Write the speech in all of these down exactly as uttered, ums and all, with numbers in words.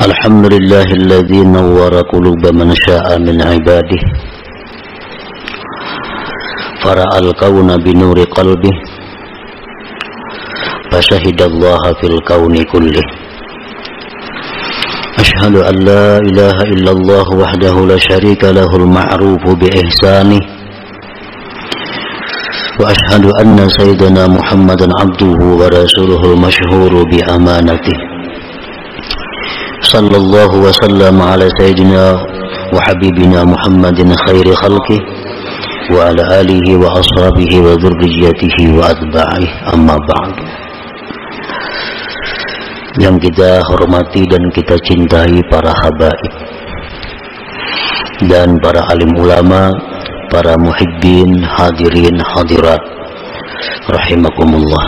Alhamdulillahilladzi nawwara quluba man syaa min ibadihi fara'al kauna binuri qalbihi fasyahidallaha fil kauni kullih. Ashhadu an la ilaha illallah wahdahu la syarika lahul ma'rufu bi ihsanih wa ashhadu anna sayyidana Muhammadan abduhu wa rasuluhul masyhuru bi amanatihi. Sallallahu wa sallam ala sayyidina wa habibina Muhammadin khairi khalqih wa ala alihi wa ashabihi wa dhurriyyatihi wa atba'ih, amma ba'du. Yang kita hormati dan kita cintai para habaib dan para alim ulama, para muhibbin, hadirin hadirat rahimakumullah.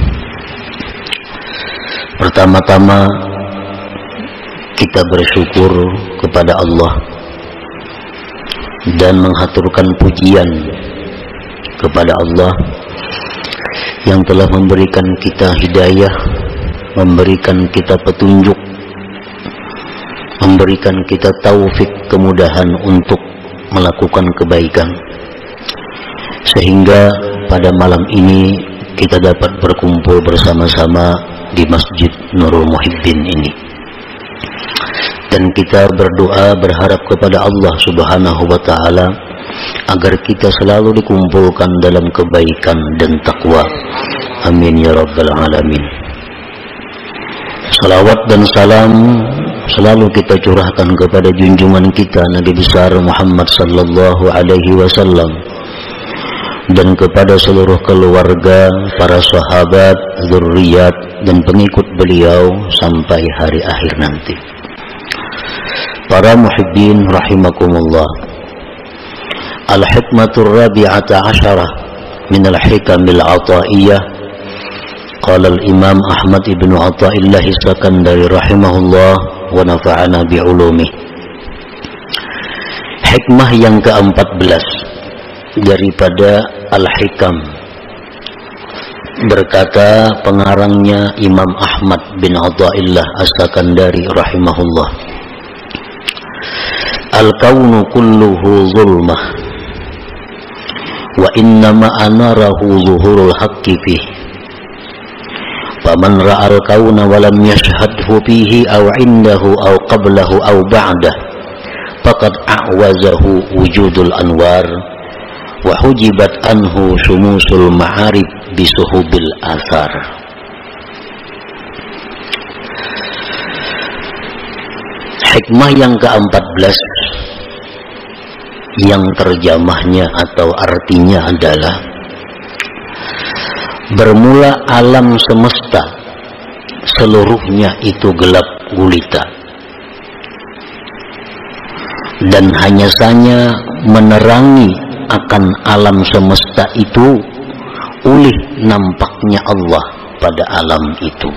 Pertama-tama kita bersyukur kepada Allah dan menghaturkan pujian kepada Allah yang telah memberikan kita hidayah, memberikan kita petunjuk, memberikan kita taufik, kemudahan untuk melakukan kebaikan, sehingga pada malam ini kita dapat berkumpul bersama-sama di Masjid Nurul Muhibbin ini. Dan kita berdoa berharap kepada Allah Subhanahu wa ta'ala agar kita selalu dikumpulkan dalam kebaikan dan takwa. Amin ya rabbal alamin. Salawat dan salam selalu kita curahkan kepada junjungan kita Nabi besar Muhammad sallallahu alaihi wasallam dan kepada seluruh keluarga, para sahabat, zurriyat dan pengikut beliau sampai hari akhir nanti. Para muhibbin rahimakumullah. Al-hikmatur rabi'ata asyarah min al-hikamil ataiyah. Qala al-imam Ahmad ibn Athaillah As-Sakandari rahimahullah wa nafa'ana bi'ulumih. Hikmah yang keempat belas daripada Al-Hikam. Berkata pengarangnya Imam Ahmad bin Athaillah As-Sakandari rahimahullah, al-kaunu kulluhu zulmah wa innama anarahu zuhurul haqqi fih. Faman ra'al kauna wa lam yashhadhu fihi aw indahu aw qablahu aw ba'dah faqad a'wazahu wujudul anwar wa hujibat anhu syumusul ma'arif bisuhubil athar. Hikmah yang keempat belas yang terjemahnya atau artinya adalah bermula alam semesta seluruhnya itu gelap gulita dan hanya saja menerangi akan alam semesta itu oleh nampaknya Allah pada alam itu.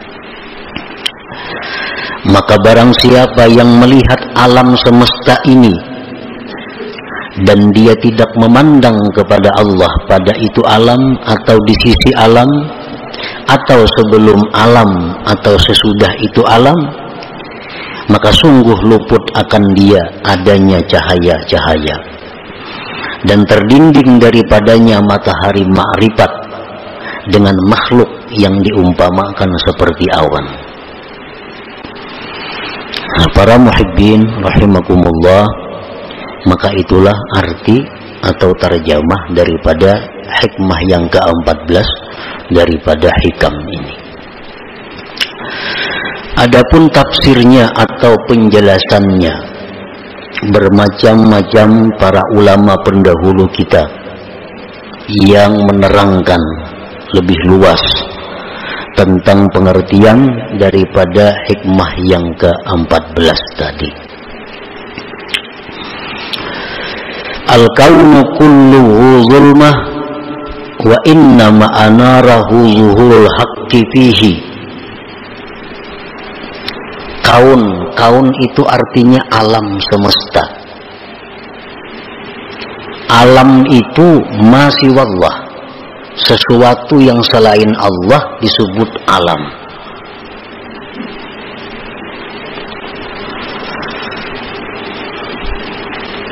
Maka barang siapa yang melihat alam semesta ini dan dia tidak memandang kepada Allah pada itu alam atau di sisi alam atau sebelum alam atau sesudah itu alam, maka sungguh luput akan dia adanya cahaya-cahaya dan terdinding daripadanya matahari ma'rifat dengan makhluk yang diumpamakan seperti awan. Nah, para muhibbin rahimakumullah, maka itulah arti atau terjemah daripada hikmah yang keempat belas daripada hikam ini. Adapun tafsirnya atau penjelasannya, bermacam-macam para ulama pendahulu kita yang menerangkan lebih luas tentang pengertian daripada hikmah yang keempat belas tadi. Al-kaunu kulluhu zulmah wa innama anarahu zuhurul haqqi fihi. Kaun, kaun itu artinya alam semesta. Alam itu masih wallah, sesuatu yang selain Allah disebut alam.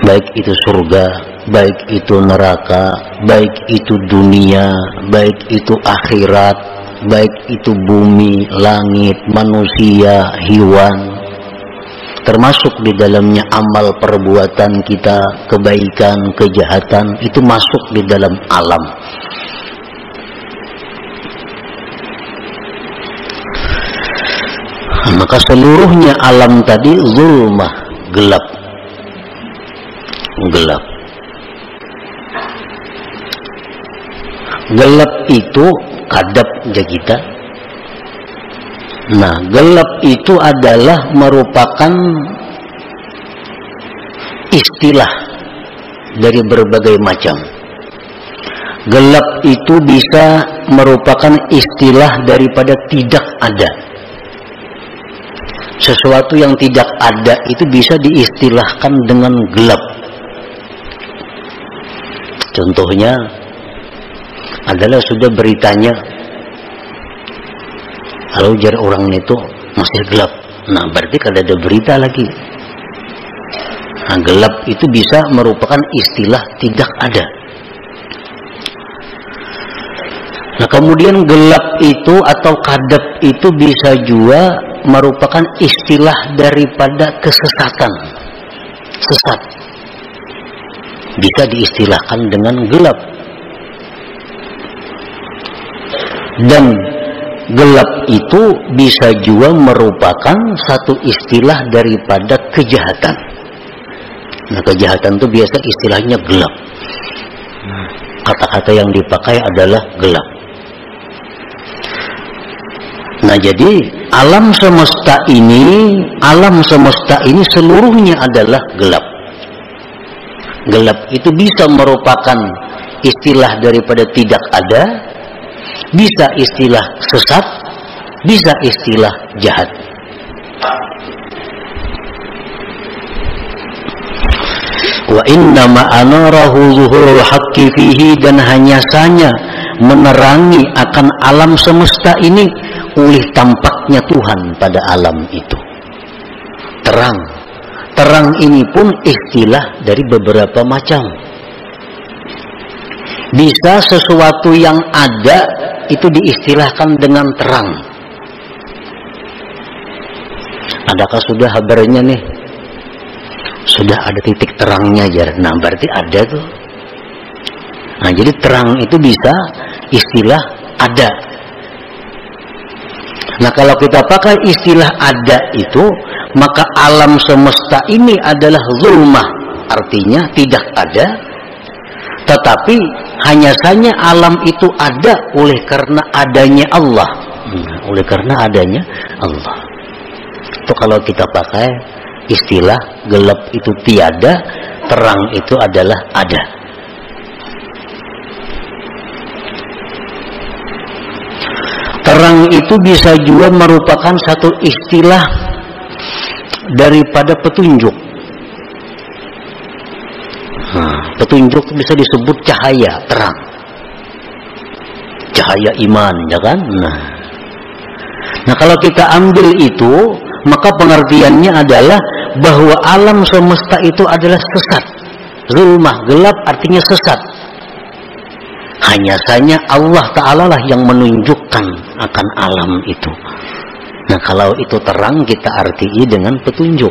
baik itu surga, baik itu neraka, baik itu dunia, baik itu akhirat, baik itu bumi, langit, manusia, hewan, termasuk di dalamnya amal perbuatan kita, kebaikan, kejahatan, itu masuk di dalam alam. Maka seluruhnya alam tadi zulmah, gelap, gelap. Gelap itu kadap kita. Nah, gelap itu adalah merupakan istilah dari berbagai macam. Gelap itu bisa merupakan istilah daripada tidak ada. Sesuatu yang tidak ada itu bisa diistilahkan dengan gelap. Contohnya adalah sudah beritanya, kalau jar orang itu masih gelap, nah berarti kada ada berita lagi. Nah, gelap itu bisa merupakan istilah tidak ada. Nah, kemudian gelap itu atau kadap itu bisa juga merupakan istilah daripada kesesatan, sesat, bisa diistilahkan dengan gelap. Dan gelap itu bisa juga merupakan satu istilah daripada kejahatan. Nah, kejahatan itu biasa istilahnya gelap. Kata-kata yang dipakai adalah gelap. Nah, jadi alam semesta ini, alam semesta ini seluruhnya adalah gelap. Gelap itu bisa merupakan istilah daripada tidak ada, bisa istilah sesat, bisa istilah jahat. Wa innama anarahu zuhurul haqqi fihi, dan hanya saja menerangi akan alam semesta ini oleh tampaknya Tuhan pada alam itu. Terang. Terang ini pun istilah dari beberapa macam. Bisa sesuatu yang ada itu diistilahkan dengan terang. Adakah sudah kabarnya nih? Sudah ada titik terangnya aja. Nah, berarti ada tuh. Nah, jadi terang itu bisa istilah ada. Nah, kalau kita pakai istilah ada itu, maka alam semesta ini adalah zulmah, artinya tidak ada, tetapi hanya saja alam itu ada oleh karena adanya Allah. Hmm, oleh karena adanya Allah. Itu kalau kita pakai istilah gelap itu tiada, terang itu adalah ada. Terang itu bisa juga merupakan satu istilah daripada petunjuk. Nah, petunjuk bisa disebut cahaya, terang, cahaya iman, ya kan? Nah, nah kalau kita ambil itu, maka pengertiannya adalah bahwa alam semesta itu adalah sesat, zulmah, gelap artinya sesat. Hanya saja Allah Ta'ala lah yang menunjukkan akan alam itu. Nah, kalau itu terang kita artii dengan petunjuk.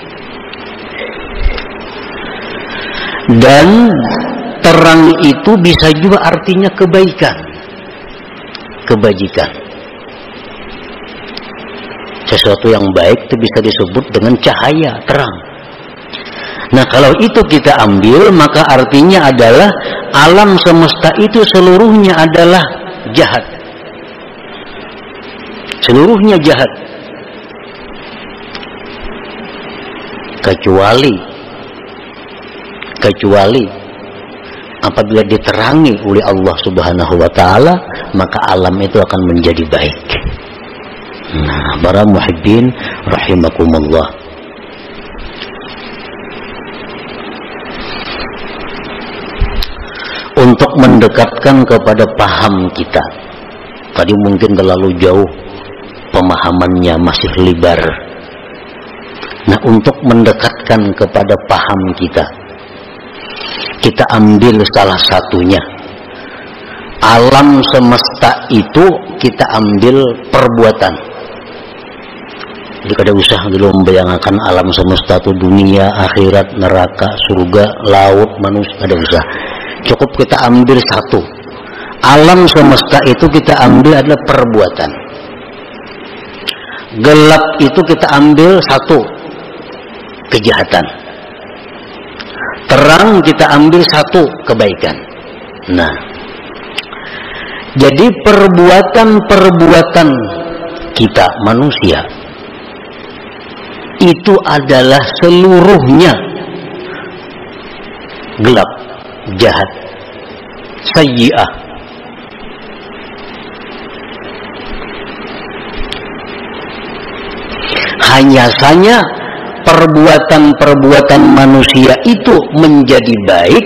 Dan terang itu bisa juga artinya kebaikan, kebajikan. Sesuatu yang baik itu bisa disebut dengan cahaya, terang. Nah, kalau itu kita ambil, maka artinya adalah alam semesta itu seluruhnya adalah jahat. Seluruhnya jahat. Kecuali kecuali apabila diterangi oleh Allah Subhanahu wa taala, maka alam itu akan menjadi baik. Nah, para muhibbin rahimakumullah. Untuk mendekatkan kepada paham kita, tadi mungkin terlalu jauh pemahamannya, masih lebar. Nah, untuk mendekatkan kepada paham kita, kita ambil salah satunya. Alam semesta itu kita ambil perbuatan. Jadi kada usah dulu membayangkan alam semesta itu dunia, akhirat, neraka, surga, laut, manusia, kada usah. Cukup kita ambil satu. Alam semesta itu kita ambil adalah perbuatan. Gelap itu kita ambil satu, kejahatan. Terang kita ambil satu, kebaikan. Nah, jadi perbuatan-perbuatan kita manusia itu adalah seluruhnya gelap, jahat, sayyi'ah. Hanya saja perbuatan-perbuatan manusia itu menjadi baik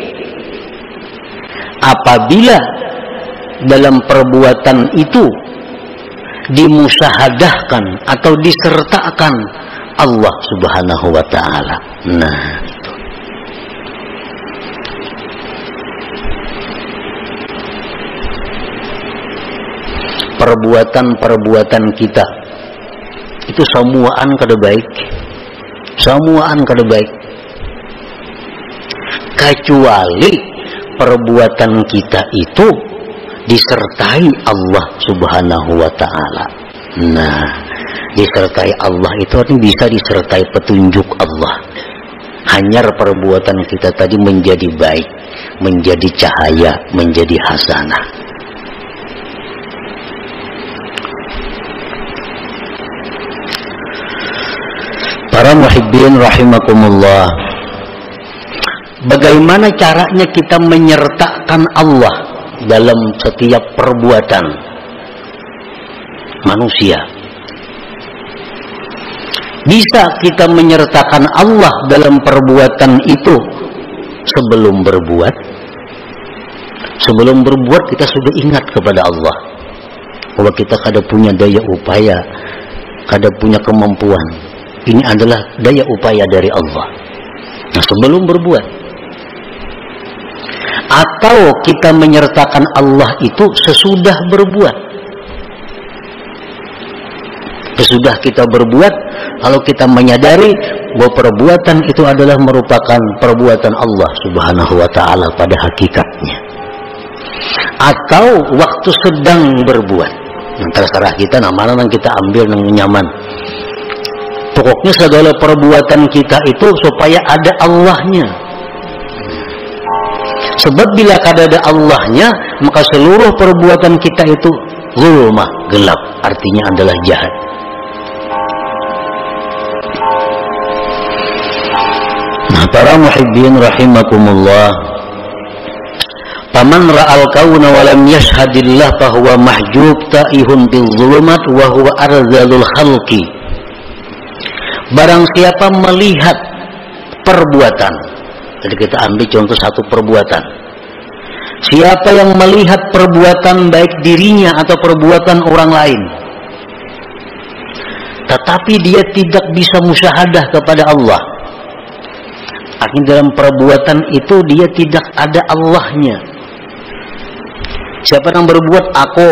apabila dalam perbuatan itu dimusyahadahkan atau disertakan Allah Subhanahu wa ta'ala. Nah, itu. Perbuatan-perbuatan kita itu semuaan kada baik, semuaan kada baik, kecuali perbuatan kita itu disertai Allah Subhanahu wa ta'ala. Nah, disertai Allah itu artinya bisa disertai petunjuk Allah. Hanya perbuatan kita tadi menjadi baik, menjadi cahaya, menjadi hasanah. Para muhibbin rahimakumullah, bagaimana caranya kita menyertakan Allah dalam setiap perbuatan manusia? Bisa kita menyertakan Allah dalam perbuatan itu sebelum berbuat. Sebelum berbuat kita sudah ingat kepada Allah bahwa kita kada punya daya upaya, kada punya kemampuan. Ini adalah daya upaya dari Allah. Nah, sebelum berbuat. Atau kita menyertakan Allah itu sesudah berbuat. Sesudah kita berbuat, lalu kita menyadari bahwa perbuatan itu adalah merupakan perbuatan Allah Subhanahu wa ta'ala pada hakikatnya. Atau waktu sedang berbuat. Nah, terserah kita, nah mana yang kita ambil yang nyaman. Pokoknya segala perbuatan kita itu supaya ada Allahnya. Sebab bila kada ada Allahnya, maka seluruh perbuatan kita itu zulmah, gelap, artinya adalah jahat. Nah, para muhibbin rahimakumullah, faman ra'al kauna wa lam yashhadillah fahuwa mahjub ta'ihun bil zulumat wa huwa arzalul khalqi. Barang siapa melihat perbuatan, jadi kita ambil contoh satu perbuatan. Siapa yang melihat perbuatan baik dirinya atau perbuatan orang lain, tetapi dia tidak bisa musyahadah kepada Allah, artinya dalam perbuatan itu dia tidak ada Allahnya. Siapa yang berbuat aku,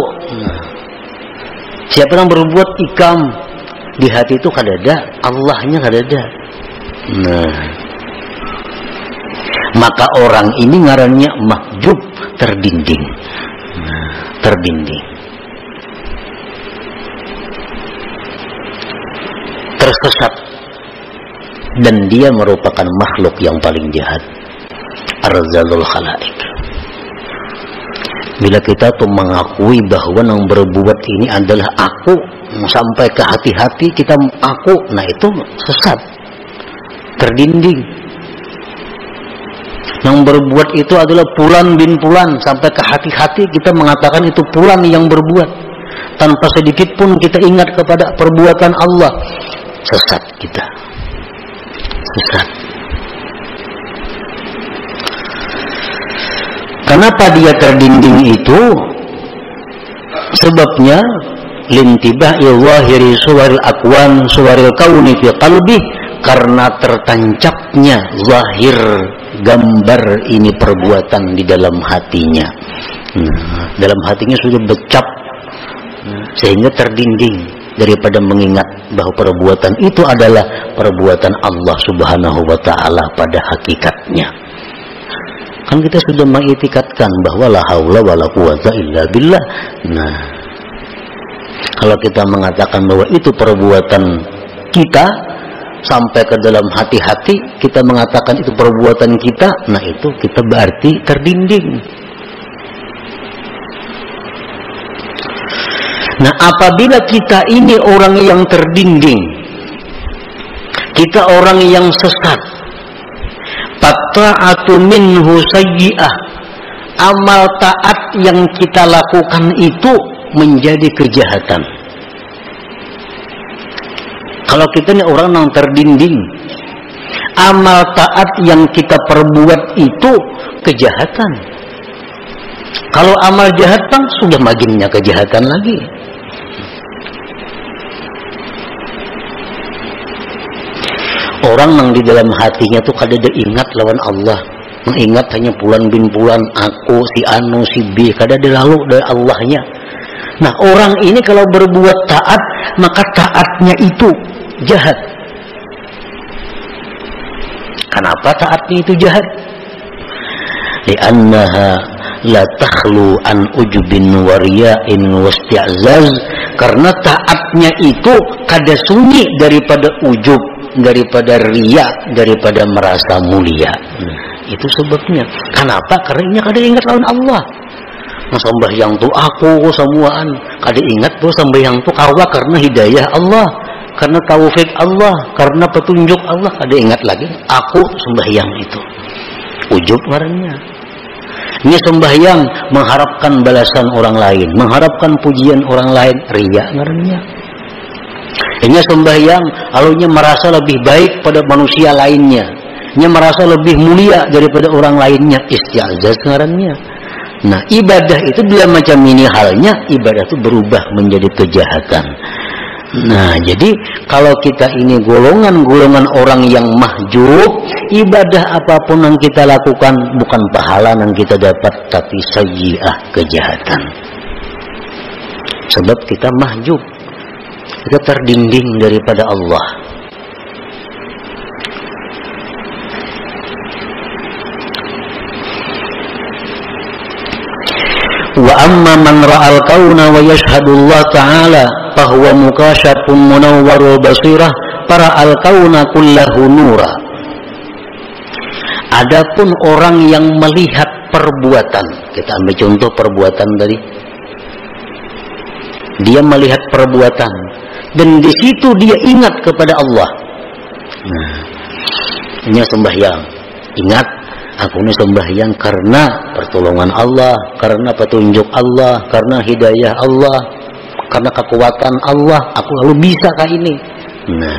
siapa yang berbuat ikam, di hati itu kada ada Allahnya, kada ada. Nah, maka orang ini ngarannya mahjub, terdinding. Nah, terdinding, tersesat, dan dia merupakan makhluk yang paling jahat, arzalul khalaik. Bila kita tuh mengakui bahwa yang berbuat ini adalah aku, sampai ke hati-hati kita aku, nah itu sesat, terdinding. Yang berbuat itu adalah Fulan bin Fulan, sampai ke hati-hati kita mengatakan itu Fulan yang berbuat, tanpa sedikit pun kita ingat kepada perbuatan Allah. Sesat kita, sesat. Kenapa dia terdinding itu? Sebabnya lintibah ilwahiri suwaril akwan suwaril kauni fi qalbi karena tertancapnya zahir gambar ini perbuatan di dalam hatinya. Nah, dalam hatinya sudah becap sehingga terdinding daripada mengingat bahwa perbuatan itu adalah perbuatan Allah Subhanahu wa taala pada hakikatnya. Kan kita sudah mengitikadkan bahwa la haula wala quwata illa billah. Nah, kalau kita mengatakan bahwa itu perbuatan kita sampai ke dalam hati-hati, kita mengatakan itu perbuatan kita, nah itu kita berarti terdinding. Nah, apabila kita ini orang yang terdinding, kita orang yang sesat, ta'atu minhu sayyi'ah, amal taat yang kita lakukan itu menjadi kejahatan. Kalau kita ini orang yang terdinding, amal taat yang kita perbuat itu kejahatan. Kalau amal jahat bang, sudah makinnya kejahatan lagi. Orang yang di dalam hatinya tuh kada ada ingat lawan Allah, mengingat hanya bulan bin bulan, aku si anu si B, kada ada lalu dari Allahnya. Nah, orang ini kalau berbuat taat, maka taatnya itu jahat. Kenapa taatnya itu jahat? Li'annaha la takhlu an ujubin wa riya'in wasti'zaz, karena taatnya itu kada sunyi daripada ujub, daripada riya, daripada merasa mulia. Nah, itu sebabnya. Kenapa? Karena ini kada ingat lawan Allah. Nah, sembahyang tu aku semuaan, kada ingat bahwa sembahyang tu karwa karena hidayah Allah, karena taufik Allah, karena petunjuk Allah, kada ingat lagi aku sembahyang itu. Ujub warnanya. Ini sembahyang mengharapkan balasan orang lain, mengharapkan pujian orang lain, riya warnanya. Ini sembahyang alunya merasa lebih baik pada manusia lainnya, ini merasa lebih mulia daripada orang lainnya, isti'zaz ngarannya. Nah, ibadah itu bila macam ini halnya, ibadah itu berubah menjadi kejahatan. Nah, jadi kalau kita ini golongan-golongan orang yang mahjub, ibadah apapun yang kita lakukan bukan pahala yang kita dapat, tapi sayyi'ah, kejahatan. Sebab kita mahjub, kita terdinding daripada Allah. Wa amma man ra'al kauna wa yashhadu Allah ta'ala fahuwa mukashafun munawwarul basirah fara'al kauna kullahu nura. Adapun orang yang melihat perbuatan, kita ambil contoh perbuatan tadi, dia melihat perbuatan dan di situ dia ingat kepada Allah. Nah, ini sembahyang, ingat aku ini sembahyang karena pertolongan Allah, karena petunjuk Allah, karena hidayah Allah, karena kekuatan Allah, aku lalu bisa kah ini. Nah,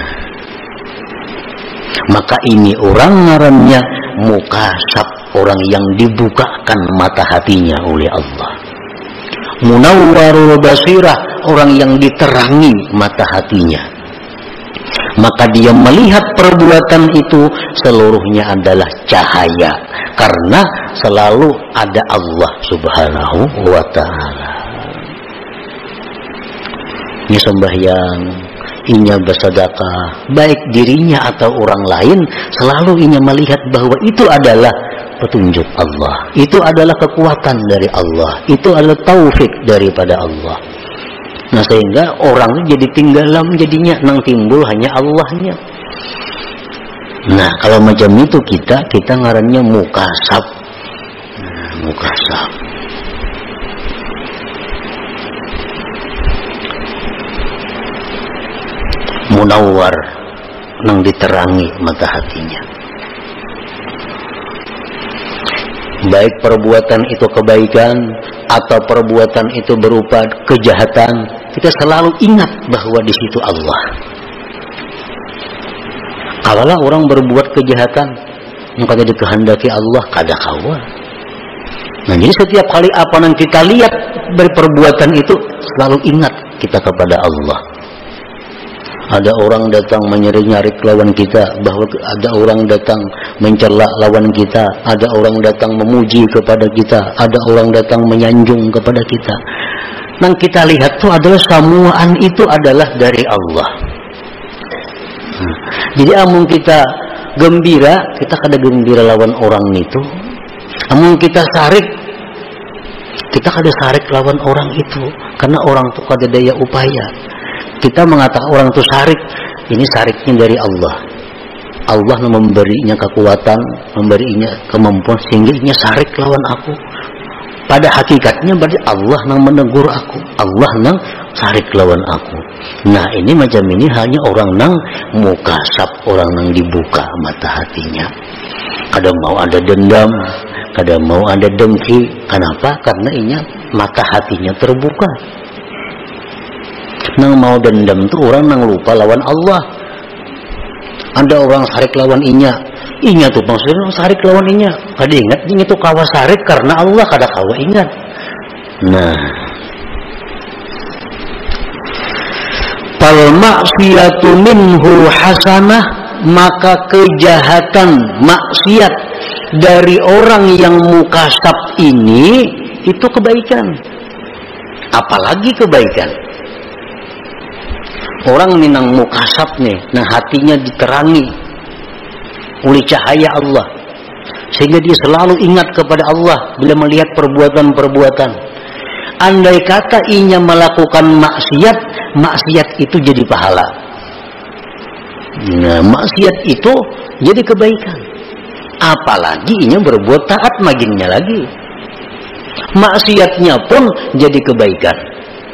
maka ini orang ngarannya mukasab, orang yang dibukakan mata hatinya oleh Allah. Munawwarul basirah, orang yang diterangi mata hatinya. Maka dia melihat perbuatan itu seluruhnya adalah cahaya, karena selalu ada Allah Subhanahu wa ta'ala. Ini sembahyang, inya bersedekah, baik dirinya atau orang lain, selalu inya melihat bahwa itu adalah petunjuk Allah, itu adalah kekuatan dari Allah, itu adalah taufik daripada Allah. Nah, sehingga orang jadi tinggalam jadinya, nang timbul hanya Allahnya. Nah, kalau macam itu kita kita ngarannya mukasab. Nah, mukasab. Munawwar, nang diterangi mata hatinya. Baik perbuatan itu kebaikan atau perbuatan itu berupa kejahatan, kita selalu ingat bahwa di situ Allah. Kalau orang berbuat kejahatan, maka jadi kehendaki Allah kada kawa. Nah, jadi setiap kali apa yang kita lihat dari perbuatan itu, selalu ingat kita kepada Allah. ada orang datang menyeret-nyarik lawan kita, bahwa ada orang datang mencela lawan kita, ada orang datang memuji kepada kita, ada orang datang menyanjung kepada kita. Yang kita lihat itu adalah samuan itu adalah dari Allah. Nah, jadi amun kita gembira, kita kada gembira lawan orang itu. Amun kita sarik, kita kada sarik lawan orang itu, karena orang itu kada daya upaya. Kita mengatakan orang itu sarik, ini sariknya dari Allah. Allah yang memberinya kekuatan, memberinya kemampuan sehingga ini sarik lawan aku. Pada hakikatnya berarti Allah yang menegur aku, Allah yang sarik lawan aku. Nah ini macam ini hanya orang yang mukasab, orang yang dibuka mata hatinya. Kada mau ada dendam, kada mau ada dengki. Kenapa? Karena ini mata hatinya terbuka. Nang mau dendam tu orang nang lupa lawan Allah. Ada orang sarik lawan inya, inya tuh maksudnya sarik lawan inya. Kada ingat inya tuh kawa sarik karena Allah, kada kawa ingat. Nah, fal maksiyatu minhu hasanah, maka kejahatan maksiat dari orang yang mukasab ini itu kebaikan. Apalagi kebaikan. Orang minang mukasab nih, nah hatinya diterangi oleh cahaya Allah, sehingga dia selalu ingat kepada Allah bila melihat perbuatan-perbuatan. Andai kata inya melakukan maksiat, maksiat itu jadi pahala. Nah, maksiat itu jadi kebaikan. Apalagi inya berbuat taat maginnya lagi. Maksiatnya pun jadi kebaikan.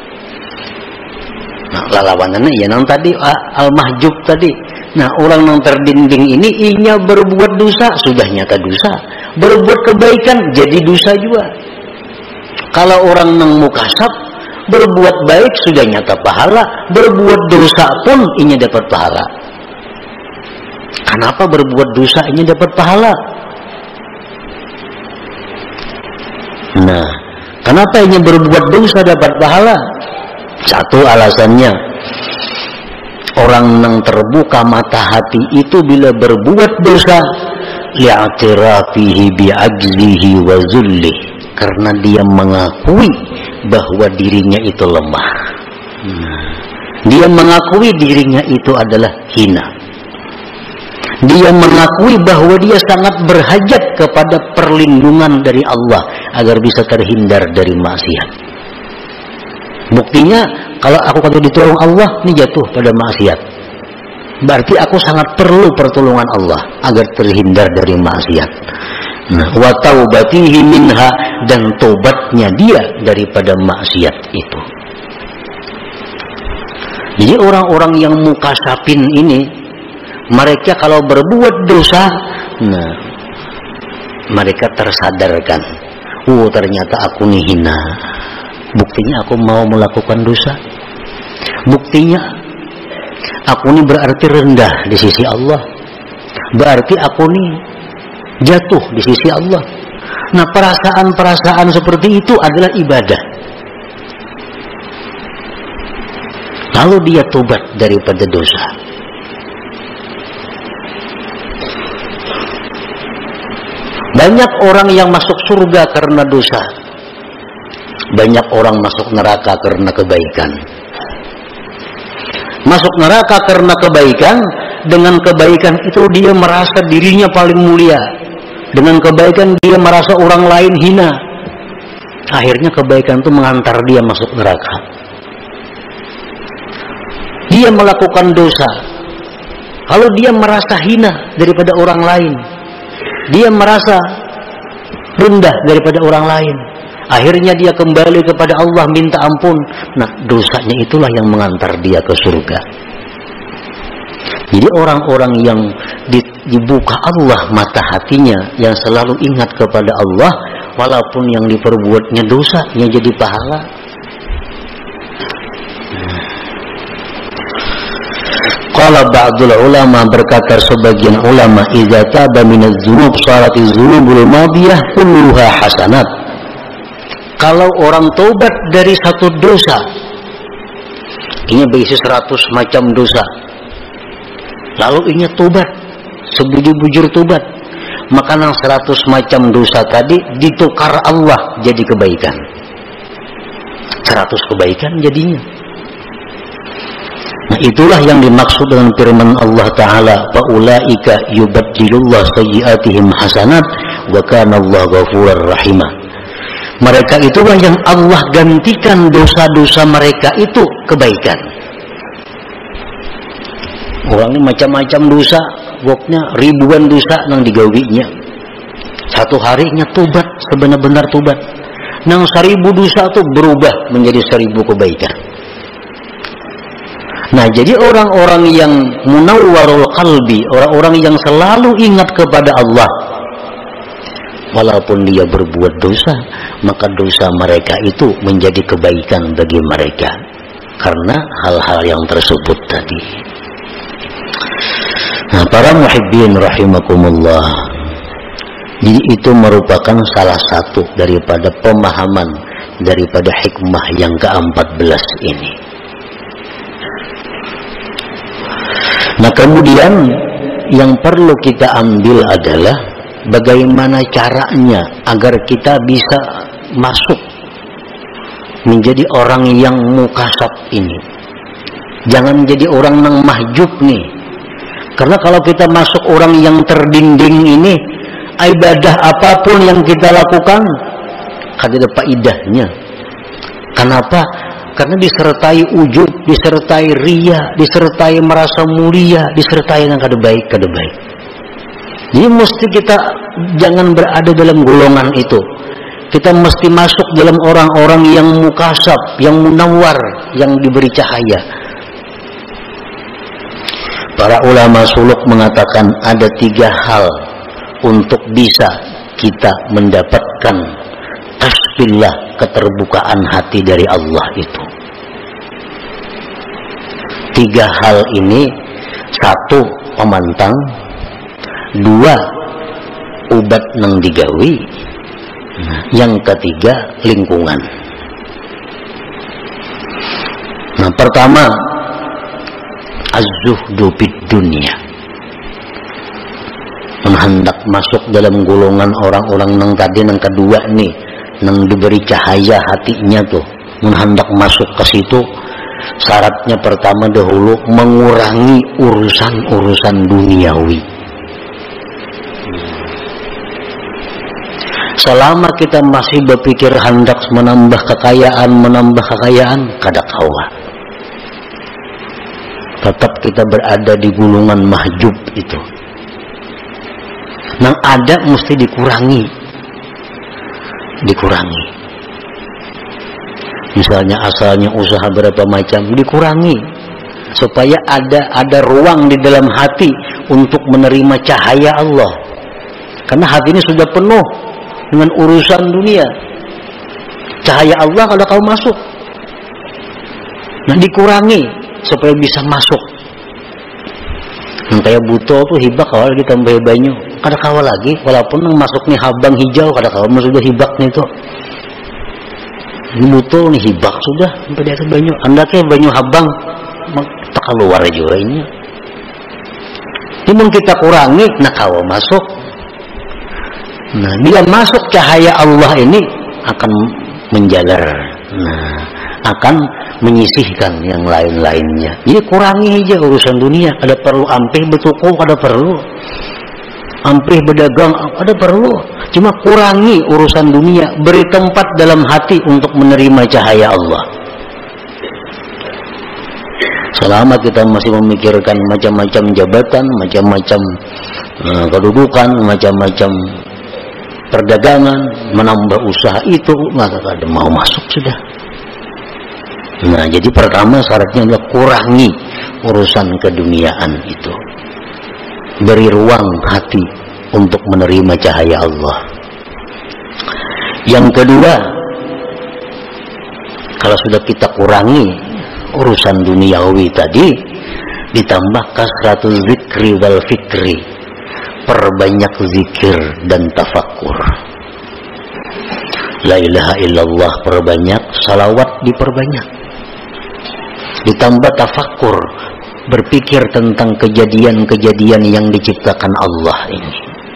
Nah, lalawanannya ya nang tadi al-mahjub tadi. Nah, orang yang terdinding ini inya berbuat dosa, sudah nyata dosa. Berbuat kebaikan jadi dosa juga. Kalau orang yang mukasab berbuat baik sudah nyata pahala, berbuat dosa pun inya dapat pahala. Kenapa berbuat dosa inya dapat pahala? Nah, kenapa inya berbuat dosa dapat pahala? Satu alasannya, orang yang terbuka mata hati itu bila berbuat dosa, li'atirafihi bi'ajzihi wa zullih, karena dia mengakui bahwa dirinya itu lemah. Dia mengakui dirinya itu adalah hina. Dia mengakui bahwa dia sangat berhajat kepada perlindungan dari Allah agar bisa terhindar dari maksiat. Buktinya kalau aku kata ditolong Allah, ini jatuh pada maksiat. Berarti aku sangat perlu pertolongan Allah agar terhindar dari maksiat. Nah, wa taubatihi minha, dan tobatnya dia daripada maksiat itu. Jadi orang-orang yang mukasabin ini, mereka kalau berbuat dosa, nah mereka tersadarkan, oh ternyata aku nih hina. Buktinya aku mau melakukan dosa. Buktinya aku ini berarti rendah di sisi Allah. Berarti aku ini jatuh di sisi Allah. Nah, perasaan-perasaan seperti itu adalah ibadah. Lalu dia tobat daripada dosa. Banyak orang yang masuk surga karena dosa. Banyak orang masuk neraka karena kebaikan. Masuk neraka karena kebaikan, dengan kebaikan itu dia merasa dirinya paling mulia. Dengan kebaikan dia merasa orang lain hina. Akhirnya kebaikan itu mengantar dia masuk neraka. Dia melakukan dosa, kalau dia merasa hina daripada orang lain, dia merasa rendah daripada orang lain, akhirnya dia kembali kepada Allah minta ampun. Nah, dosanya itulah yang mengantar dia ke surga. Jadi orang-orang yang dibuka Allah mata hatinya, yang selalu ingat kepada Allah, walaupun yang diperbuatnya dosa, yang jadi pahala. Qala ba'dul ulama, berkata sebagian ulama, idza taba minadz dzunub salatiz dzunubul madiyah kulluha hasanat. Kalau orang tobat dari satu dosa, ini berisi seratus macam dosa, lalu ingin tobat, sebujur-bujur tobat, maka nang seratus macam dosa tadi ditukar Allah jadi kebaikan. Seratus kebaikan jadinya. Nah, itulah yang dimaksud dengan firman Allah Ta'ala, faulaika yubaddilullah sayyiatihim hasanat wa kana Allah ghafurur rahimah. Mereka itulah yang Allah gantikan dosa-dosa mereka itu kebaikan. Orang ini macam-macam dosa, woknya ribuan dosa nang digawinya. Satu harinya tobat, sebenar-benar tobat. Nang seribu dosa itu berubah menjadi seribu kebaikan. Nah, jadi orang-orang yang munawwarul qalbi, orang-orang yang selalu ingat kepada Allah, walaupun dia berbuat dosa, maka dosa mereka itu menjadi kebaikan bagi mereka karena hal-hal yang tersebut tadi. Nah, para muhibbin rahimakumullah, jadi itu merupakan salah satu daripada pemahaman daripada hikmah yang keempat belas ini. Nah, kemudian yang perlu kita ambil adalah bagaimana caranya agar kita bisa masuk menjadi orang yang mukasab ini. Jangan jadi orang yang mahjub nih. Karena kalau kita masuk orang yang terdinding ini, ibadah apapun yang kita lakukan kada ada faedahnya. Kenapa? Karena disertai ujub, disertai riya, disertai merasa mulia, disertai yang kada baik, kada baik. Jadi mesti kita jangan berada dalam golongan itu. Kita mesti masuk dalam orang-orang yang mukasab, yang munawwar, yang diberi cahaya. Para ulama suluk mengatakan ada tiga hal untuk bisa kita mendapatkan tasbillah, keterbukaan hati dari Allah itu. Tiga hal ini, satu pemantang, dua ubat nang digawi, yang ketiga lingkungan. Nah, pertama az-zuhdu fid dunya, menghendak masuk dalam golongan orang-orang nang tadi, nang kedua nih, nang diberi cahaya hatinya tuh, menghendak masuk ke situ. Syaratnya pertama dahulu mengurangi urusan-urusan duniawi. Selama kita masih berpikir hendak menambah kekayaan, menambah kekayaan, kada kawa. Tetap kita berada di gulungan mahjub itu. Nang ada mesti dikurangi. Dikurangi. Misalnya asalnya usaha berapa macam, dikurangi. Supaya ada ada ruang di dalam hati untuk menerima cahaya Allah. Karena hati ini sudah penuh dengan urusan dunia. Cahaya Allah kalau kau masuk, nah dikurangi supaya bisa masuk. Yang kayak buto tuh hibak awal kita tambah banyu, kada kawal lagi, walaupun masuk nih habang hijau kada kawal, sudah hibak nih tuh. Ini buto nih hibak sudah sampai di atas banyu. Anda kayak banyu habang, tak keluar juga ini. Ini kita kurangi, nak kawal masuk. Nah, bila masuk cahaya Allah ini akan menjalar, nah, akan menyisihkan yang lain-lainnya. Jadi kurangi aja urusan dunia. Ada perlu ampih bertuku, ada perlu ampih berdagang, ada perlu. Cuma kurangi urusan dunia, beri tempat dalam hati untuk menerima cahaya Allah. Selama kita masih memikirkan macam-macam jabatan, macam-macam uh, kedudukan, macam-macam perdagangan, menambah usaha itu, maka kada mau masuk sudah. Nah, jadi pertama syaratnya adalah kurangi urusan keduniaan itu. Beri ruang hati untuk menerima cahaya Allah. Yang kedua, kalau sudah kita kurangi urusan duniawi tadi, ditambah kasratul zikri wal fikri, perbanyak zikir dan tafakkur. La ilaha illallah perbanyak, salawat diperbanyak. Ditambah tafakkur, berpikir tentang kejadian-kejadian yang diciptakan Allah ini.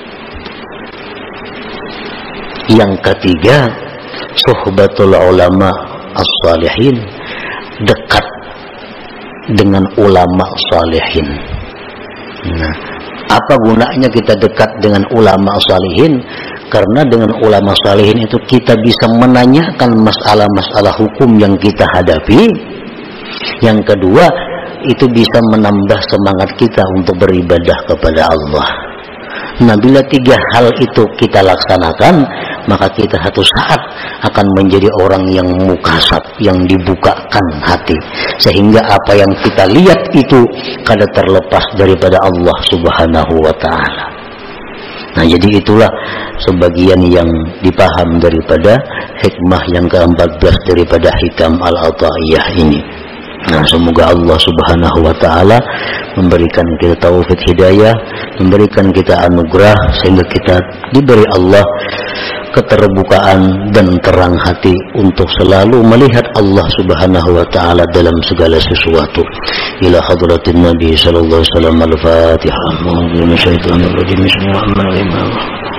Yang ketiga, suhbatul ulama as-salihin, dekat dengan ulama salihin. Nah, apa gunanya kita dekat dengan ulama salihin? Karena dengan ulama salihin itu kita bisa menanyakan masalah-masalah hukum yang kita hadapi. Yang kedua, itu bisa menambah semangat kita untuk beribadah kepada Allah. Nah, bila tiga hal itu kita laksanakan, maka kita satu saat akan menjadi orang yang mukasab, yang dibukakan hati, sehingga apa yang kita lihat itu kada terlepas daripada Allah Subhanahu wa ta'ala. Nah, jadi itulah sebagian yang dipaham daripada hikmah yang keempat belas daripada hikam al-ata'iyah ini. Nah, semoga Allah Subhanahu wa ta'ala memberikan kita taufik hidayah, memberikan kita anugerah, sehingga kita diberi Allah keterbukaan dan terang hati untuk selalu melihat Allah Subhanahu wa ta'ala dalam segala sesuatu. Ila hadratin Nabi sallallahu alaihi wasallam. Al-Fatihah. Bismillahirrahmanirrahim. Bismillahirrahmanirrahim.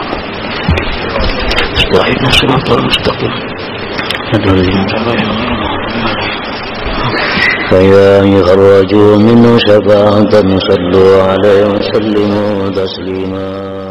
Ihdinash shiratal mustaqim. فيا يخرجوا منه شفاعة صلوا عليه وسلموا تسليما.